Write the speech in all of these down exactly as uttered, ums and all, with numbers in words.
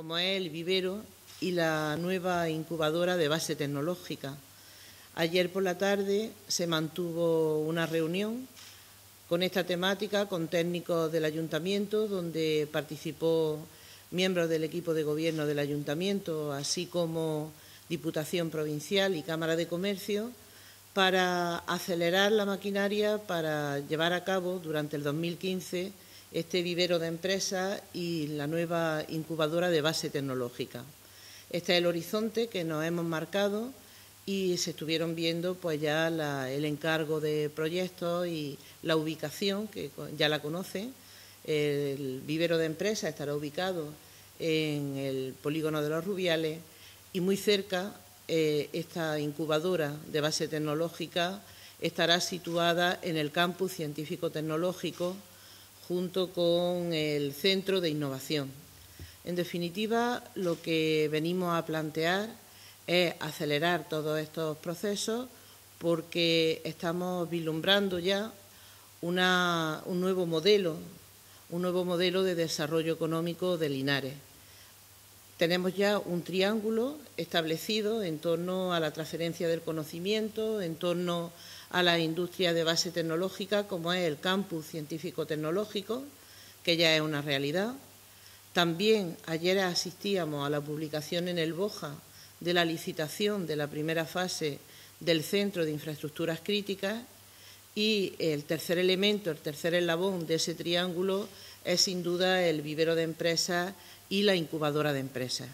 como es el vivero y la nueva incubadora de base tecnológica. Ayer por la tarde se mantuvo una reunión con esta temática, con técnicos del Ayuntamiento, donde participó miembros del equipo de gobierno del Ayuntamiento, así como Diputación Provincial y Cámara de Comercio, para acelerar la maquinaria para llevar a cabo durante el dos mil quince este vivero de empresas y la nueva incubadora de base tecnológica. Este es el horizonte que nos hemos marcado y se estuvieron viendo pues ya la, el encargo de proyectos y la ubicación, que ya la conocen. El vivero de empresas estará ubicado en el polígono de Los Rubiales y muy cerca eh, esta incubadora de base tecnológica estará situada en el campus científico-tecnológico junto con el centro de innovación. En definitiva, lo que venimos a plantear es acelerar todos estos procesos porque estamos vislumbrando ya una, un nuevo modelo, un nuevo modelo de desarrollo económico de Linares. Tenemos ya un triángulo establecido en torno a la transferencia del conocimiento, en torno a la industria de base tecnológica, como es el campus científico-tecnológico, que ya es una realidad. También ayer asistíamos a la publicación en el BOJA de la licitación de la primera fase del Centro de Infraestructuras Críticas y el tercer elemento, el tercer eslabón de ese triángulo es sin duda el vivero de empresas y la incubadora de empresas.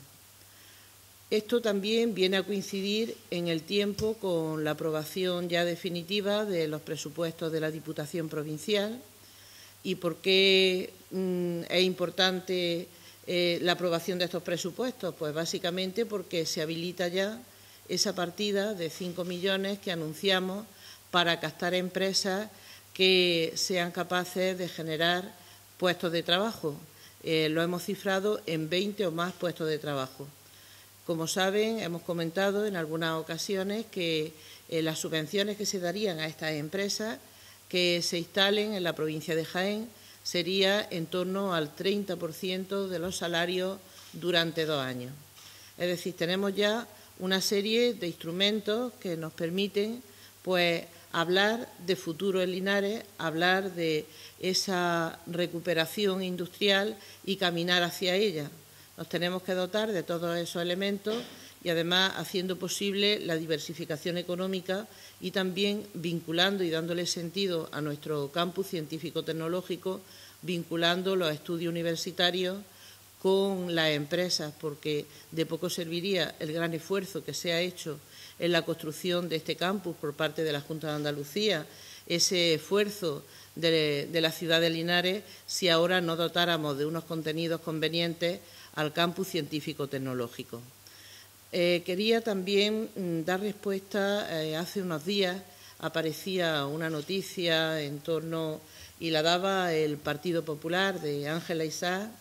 Esto también viene a coincidir en el tiempo con la aprobación ya definitiva de los presupuestos de la Diputación Provincial. ¿Y por qué mmm, es importante eh, la aprobación de estos presupuestos? Pues básicamente porque se habilita ya esa partida de cinco millones que anunciamos para captar empresas que sean capaces de generar puestos de trabajo. Eh, lo hemos cifrado en veinte o más puestos de trabajo. Como saben, hemos comentado en algunas ocasiones que eh, las subvenciones que se darían a estas empresas que se instalen en la provincia de Jaén sería en torno al treinta por ciento de los salarios durante dos años. Es decir, tenemos ya una serie de instrumentos que nos permiten pues, hablar de futuro en Linares, hablar de esa recuperación industrial y caminar hacia ella. Nos tenemos que dotar de todos esos elementos y además haciendo posible la diversificación económica y también vinculando y dándole sentido a nuestro campus científico-tecnológico, vinculando los estudios universitarios con las empresas, porque de poco serviría el gran esfuerzo que se ha hecho en la construcción de este campus por parte de la Junta de Andalucía, ese esfuerzo de, de la ciudad de Linares, si ahora no dotáramos de unos contenidos convenientes al campus científico-tecnológico. Eh, quería también mm, dar respuesta, eh, hace unos días aparecía una noticia en torno, y la daba el Partido Popular de Ángela Isaac,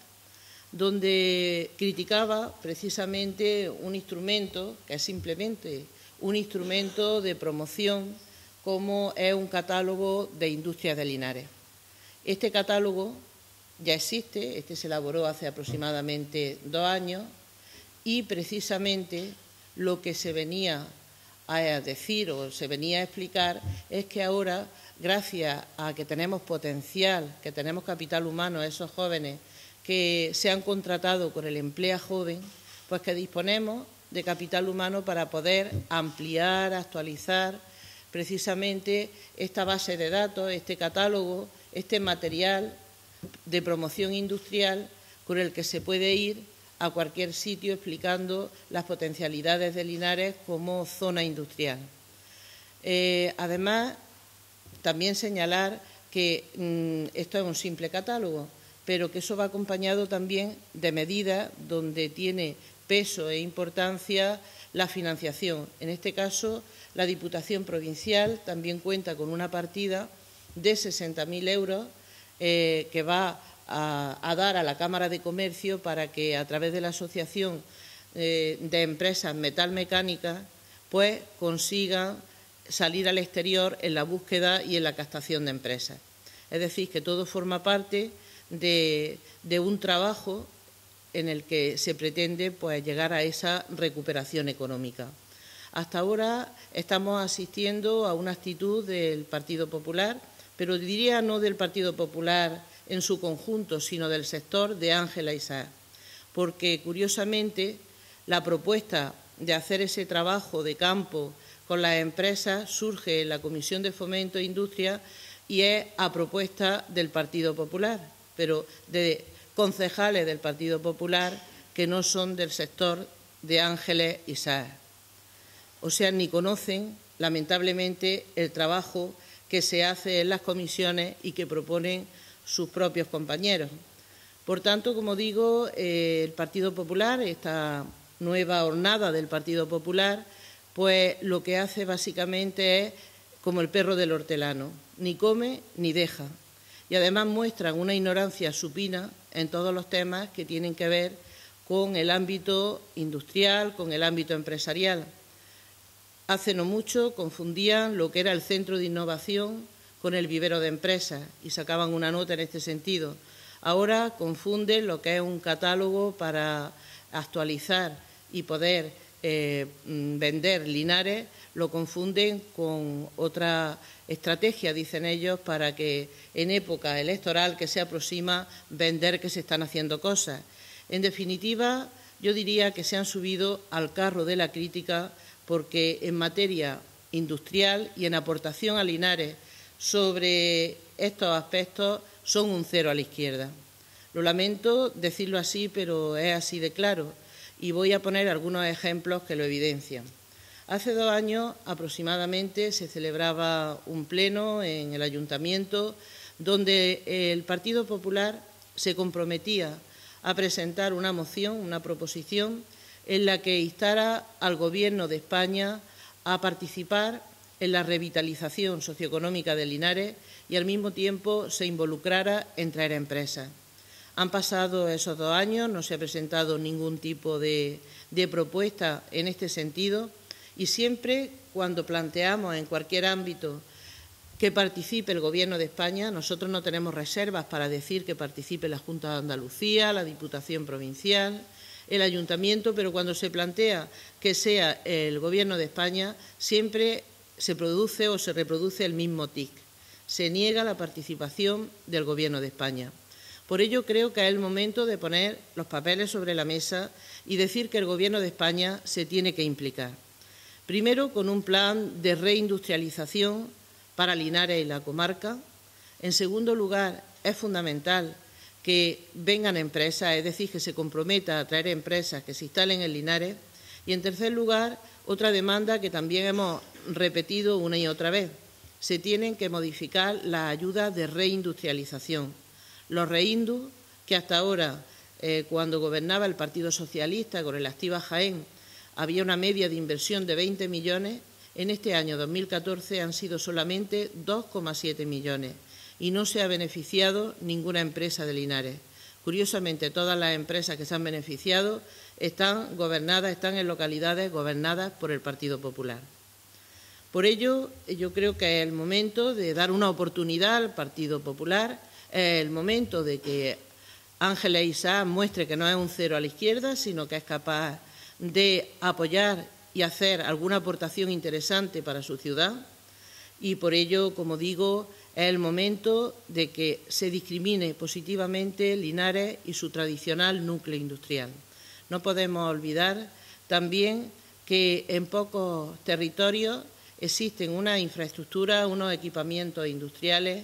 donde criticaba precisamente un instrumento que es simplemente un instrumento de promoción como es un catálogo de industrias de Linares. Este catálogo ya existe, este se elaboró hace aproximadamente dos años y precisamente lo que se venía a decir o se venía a explicar es que ahora, gracias a que tenemos potencial, que tenemos capital humano, esos jóvenes que se han contratado con el Emplea Joven, pues que disponemos de capital humano para poder ampliar, actualizar precisamente esta base de datos, este catálogo, este material de promoción industrial con el que se puede ir a cualquier sitio explicando las potencialidades de Linares como zona industrial. Eh, además, también señalar que mmm, esto es un simple catálogo, pero que eso va acompañado también de medidas donde tiene peso e importancia la financiación. En este caso, la Diputación Provincial también cuenta con una partida de sesenta mil euros eh, que va a, a dar a la Cámara de Comercio para que, a través de la Asociación eh, de Empresas Metalmecánicas, pues consigan salir al exterior en la búsqueda y en la captación de empresas. Es decir, que todo forma parte de, de un trabajo en el que se pretende pues, llegar a esa recuperación económica. Hasta ahora estamos asistiendo a una actitud del Partido Popular, pero diría no del Partido Popular en su conjunto, sino del sector de Ángela Issac, porque curiosamente la propuesta de hacer ese trabajo de campo con las empresas surge en la Comisión de Fomento e Industria y es a propuesta del Partido Popular, pero de concejales del Partido Popular que no son del sector de Ángeles Issac. O sea, ni conocen, lamentablemente, el trabajo que se hace en las comisiones y que proponen sus propios compañeros. Por tanto, como digo, eh, el Partido Popular, esta nueva hornada del Partido Popular, pues lo que hace básicamente es como el perro del hortelano, ni come ni deja. Y además muestran una ignorancia supina en todos los temas que tienen que ver con el ámbito industrial, con el ámbito empresarial. Hace no mucho confundían lo que era el centro de innovación con el vivero de empresas y sacaban una nota en este sentido. Ahora confunden lo que es un catálogo para actualizar y poder eh, vender Linares, lo confunden con otra estrategia, dicen ellos, para que en época electoral que se aproxima vender que se están haciendo cosas. En definitiva, yo diría que se han subido al carro de la crítica porque en materia industrial y en aportación a Linares sobre estos aspectos son un cero a la izquierda. Lo lamento decirlo así, pero es así de claro, y voy a poner algunos ejemplos que lo evidencian. Hace dos años aproximadamente se celebraba un pleno en el Ayuntamiento donde el Partido Popular se comprometía a presentar una moción, una proposición, en la que instara al Gobierno de España a participar en la revitalización socioeconómica de Linares y al mismo tiempo se involucrara en traer empresas. Han pasado esos dos años, no se ha presentado ningún tipo de, de propuesta en este sentido y siempre cuando planteamos en cualquier ámbito que participe el Gobierno de España, nosotros no tenemos reservas para decir que participe la Junta de Andalucía, la Diputación Provincial, el Ayuntamiento, pero cuando se plantea que sea el Gobierno de España, siempre se produce o se reproduce el mismo tic. Se niega la participación del Gobierno de España. Por ello, creo que es el momento de poner los papeles sobre la mesa y decir que el Gobierno de España se tiene que implicar. Primero, con un plan de reindustrialización para Linares y la comarca. En segundo lugar, es fundamental que vengan empresas, es decir, que se comprometa a traer empresas que se instalen en Linares. Y, en tercer lugar, otra demanda que también hemos repetido una y otra vez. Se tienen que modificar las ayudas de reindustrialización. Los reindus, que hasta ahora, eh, cuando gobernaba el Partido Socialista con el Activa Jaén, había una media de inversión de veinte millones, en este año dos mil catorce han sido solamente dos coma siete millones y no se ha beneficiado ninguna empresa de Linares. Curiosamente, todas las empresas que se han beneficiado están gobernadas, están en localidades gobernadas por el Partido Popular. Por ello, yo creo que es el momento de dar una oportunidad al Partido Popular, es el momento de que Ángeles Issac muestre que no es un cero a la izquierda, sino que es capaz de apoyar y hacer alguna aportación interesante para su ciudad. Y por ello, como digo, es el momento de que se discrimine positivamente Linares y su tradicional núcleo industrial. No podemos olvidar también que en pocos territorios existen unas infraestructuras, unos equipamientos industriales,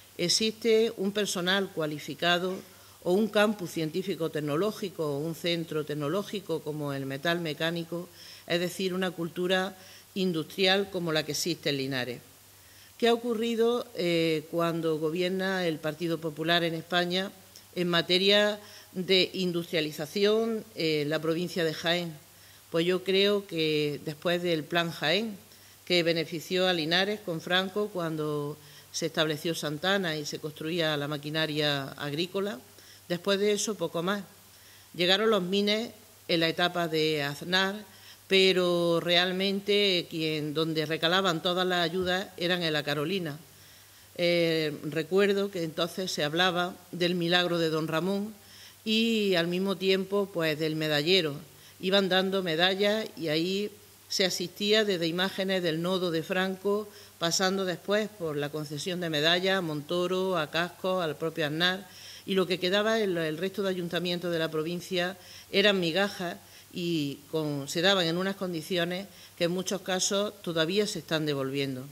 existe un personal cualificado o un campus científico-tecnológico o un centro tecnológico como el metal mecánico, es decir, una cultura industrial como la que existe en Linares. ¿Qué ha ocurrido eh, cuando gobierna el Partido Popular en España en materia de industrialización en la provincia de Jaén? Pues yo creo que después del Plan Jaén, que benefició a Linares con Franco cuando se estableció Santana y se construía la maquinaria agrícola, después de eso poco más. Llegaron los Mines en la etapa de Aznar, pero realmente quien, donde recalaban todas las ayudas eran en la Carolina. Eh, recuerdo que entonces se hablaba del milagro de don Ramón, y al mismo tiempo pues del medallero. Iban dando medallas y ahí se asistía desde imágenes del nodo de Franco, pasando después por la concesión de medallas a Montoro, a Casco, al propio Aznar, y lo que quedaba en el resto de ayuntamientos de la provincia eran migajas y con, se daban en unas condiciones que en muchos casos todavía se están devolviendo.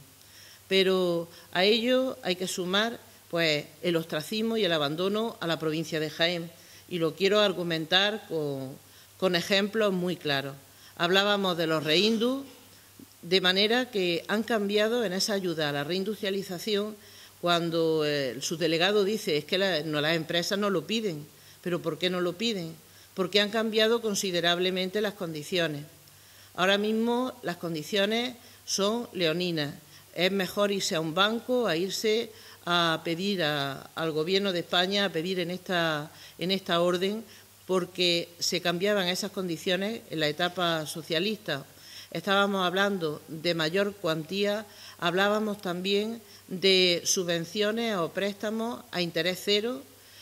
Pero a ello hay que sumar pues, el ostracismo y el abandono a la provincia de Jaén, y lo quiero argumentar con, con ejemplos muy claros. Hablábamos de los reindus, de manera que han cambiado en esa ayuda a la reindustrialización. Cuando el subdelegado dice es que la, no, las empresas no lo piden, pero ¿por qué no lo piden? Porque han cambiado considerablemente las condiciones. Ahora mismo las condiciones son leoninas. Es mejor irse a un banco, a irse a pedir a, al Gobierno de España, a pedir en esta, en esta orden, porque se cambiaban esas condiciones en la etapa socialista. Estábamos hablando de mayor cuantía, hablábamos también de subvenciones o préstamos a interés cero,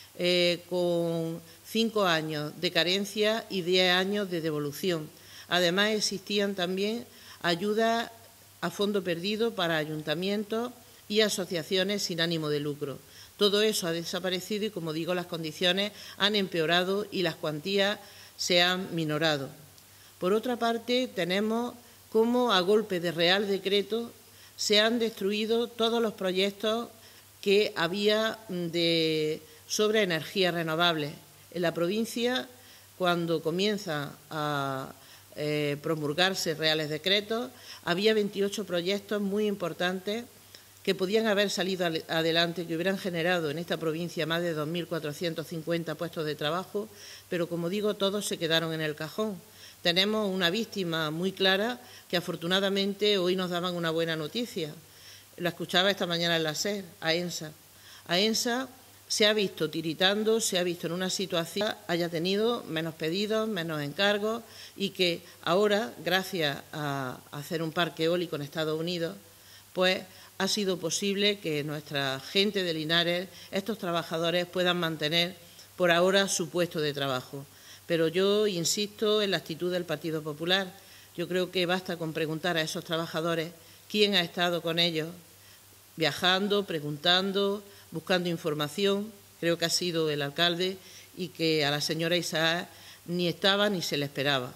eh, con cinco años de carencia y diez años de devolución. Además, existían también ayudas a fondo perdido para ayuntamientos y asociaciones sin ánimo de lucro. Todo eso ha desaparecido y, como digo, las condiciones han empeorado y las cuantías se han minorado. Por otra parte, tenemos cómo a golpe de Real Decreto se han destruido todos los proyectos que había de, sobre energías renovables. En la provincia, cuando comienza a eh, promulgarse Reales Decretos, había veintiocho proyectos muy importantes que podían haber salido adelante, que hubieran generado en esta provincia más de dos mil cuatrocientos cincuenta puestos de trabajo, pero, como digo, todos se quedaron en el cajón. Tenemos una víctima muy clara que, afortunadamente, hoy nos daban una buena noticia. La escuchaba esta mañana en la SER, AENSA. AENSA se ha visto tiritando, se ha visto en una situación, haya tenido menos pedidos, menos encargos, y que ahora, gracias a hacer un parque eólico en Estados Unidos, pues ha sido posible que nuestra gente de Linares, estos trabajadores, puedan mantener por ahora su puesto de trabajo. Pero yo insisto en la actitud del Partido Popular. Yo creo que basta con preguntar a esos trabajadores quién ha estado con ellos, viajando, preguntando, buscando información. Creo que ha sido el alcalde y que a la señora Isaac ni estaba ni se le esperaba.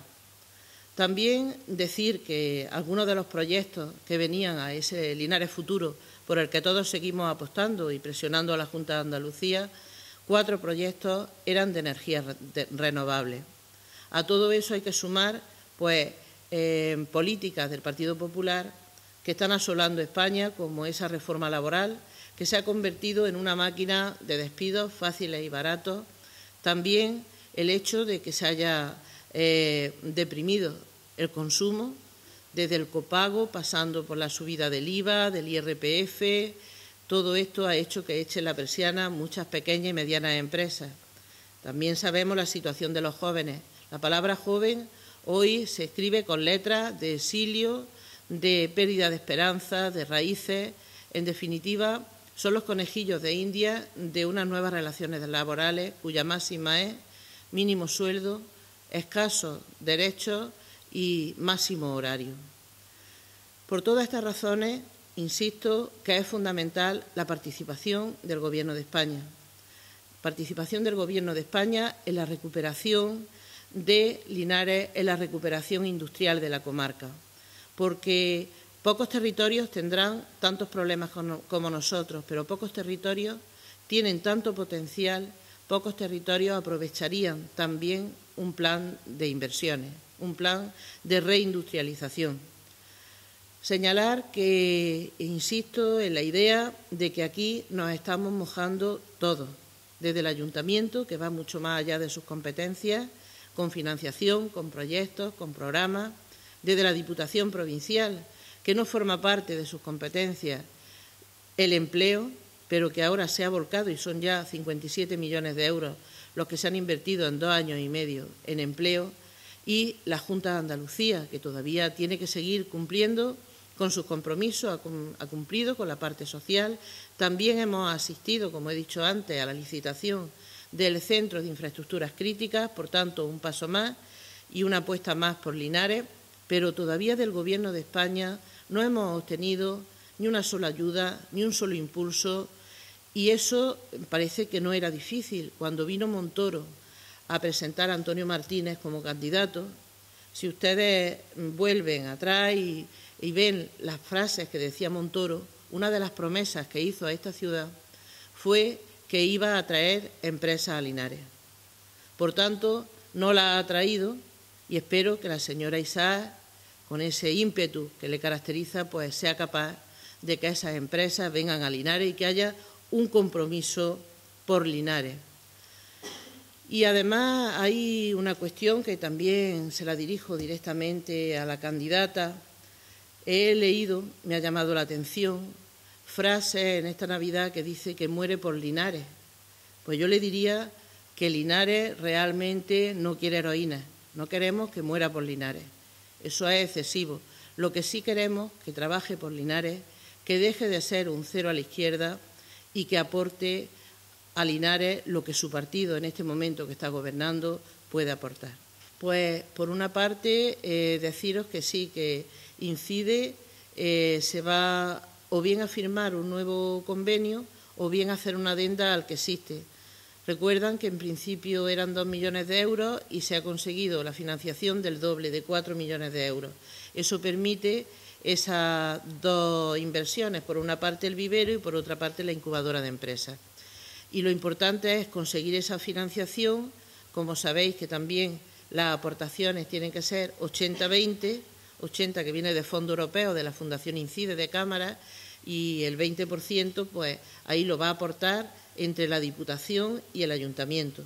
También decir que algunos de los proyectos que venían a ese Linares Futuro, por el que todos seguimos apostando y presionando a la Junta de Andalucía, cuatro proyectos eran de energías renovables. A todo eso hay que sumar pues, eh, políticas del Partido Popular que están asolando España, como esa reforma laboral, que se ha convertido en una máquina de despidos fáciles y baratos. También el hecho de que se haya eh, deprimido el consumo, desde el copago, pasando por la subida del I V A, del I R P F. Todo esto ha hecho que echen la persiana muchas pequeñas y medianas empresas. También sabemos la situación de los jóvenes. La palabra joven hoy se escribe con letras de exilio, de pérdida de esperanza, de raíces. En definitiva, son los conejillos de India de unas nuevas relaciones laborales cuya máxima es mínimo sueldo, escasos derechos y máximo horario. Por todas estas razones, insisto que es fundamental la participación del Gobierno de España. Participación del Gobierno de España en la recuperación de Linares, en la recuperación industrial de la comarca, porque pocos territorios tendrán tantos problemas como nosotros, pero pocos territorios tienen tanto potencial, pocos territorios aprovecharían también un plan de inversiones, un plan de reindustrialización. Señalar que insisto en la idea de que aquí nos estamos mojando todos, desde el ayuntamiento, que va mucho más allá de sus competencias, con financiación, con proyectos, con programas, desde la Diputación Provincial, que no forma parte de sus competencias, el empleo, pero que ahora se ha volcado y son ya cincuenta y siete millones de euros los que se han invertido en dos años y medio en empleo, y la Junta de Andalucía, que todavía tiene que seguir cumpliendo con sus compromisos, ha cumplido con la parte social. También hemos asistido, como he dicho antes, a la licitación del Centro de Infraestructuras Críticas, por tanto, un paso más y una apuesta más por Linares, pero todavía del Gobierno de España no hemos obtenido ni una sola ayuda, ni un solo impulso, y eso parece que no era difícil. Cuando vino Montoro a presentar a Antonio Martínez como candidato, si ustedes vuelven atrás y, y ven las frases que decía Montoro, una de las promesas que hizo a esta ciudad fue que iba a traer empresas a Linares. Por tanto, no la ha traído y espero que la señora Isaac, con ese ímpetu que le caracteriza, pues sea capaz de que esas empresas vengan a Linares y que haya un compromiso por Linares. Y además hay una cuestión que también se la dirijo directamente a la candidata. He leído, me ha llamado la atención, frases en esta Navidad que dice que muere por Linares. Pues yo le diría que Linares realmente no quiere heroínas, no queremos que muera por Linares. Eso es excesivo. Lo que sí queremos que trabaje por Linares, que deje de ser un cero a la izquierda y que aporte a Linares lo que su partido en este momento que está gobernando puede aportar. Pues por una parte eh, deciros que sí, que incide, eh, se va o bien a firmar un nuevo convenio o bien a hacer una adenda al que existe. Recuerdan que en principio eran dos millones de euros y se ha conseguido la financiación del doble, de cuatro millones de euros. Eso permite esas dos inversiones, por una parte el vivero y por otra parte la incubadora de empresas. Y lo importante es conseguir esa financiación. Como sabéis que también las aportaciones tienen que ser ochenta veinte, ochenta que viene de Fondo Europeo, de la Fundación Incide, de Cámara, y el veinte por ciento, pues ahí lo va a aportar entre la Diputación y el Ayuntamiento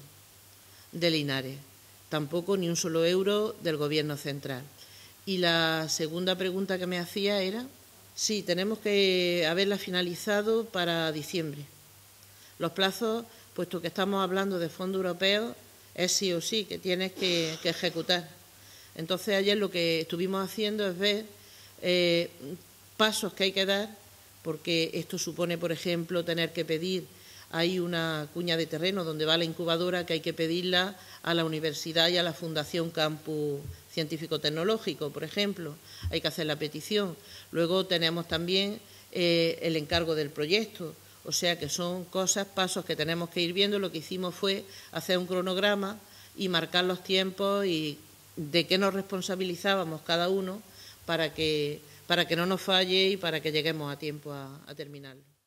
de Linares. Tampoco ni un solo euro del Gobierno central. Y la segunda pregunta que me hacía era, sí, tenemos que haberla finalizado para diciembre. Los plazos, puesto que estamos hablando de fondos europeos, es sí o sí que tienes que, que ejecutar. Entonces, ayer lo que estuvimos haciendo es ver eh, pasos que hay que dar, porque esto supone, por ejemplo, tener que pedir, hay una cuña de terreno donde va la incubadora que hay que pedirla a la universidad y a la Fundación Campus Científico-Tecnológico, por ejemplo, hay que hacer la petición. Luego tenemos también eh, el encargo del proyecto. O sea que son cosas, pasos que tenemos que ir viendo. Lo que hicimos fue hacer un cronograma y marcar los tiempos y de qué nos responsabilizábamos cada uno para que, para que no nos falle y para que lleguemos a tiempo a, a terminarlo.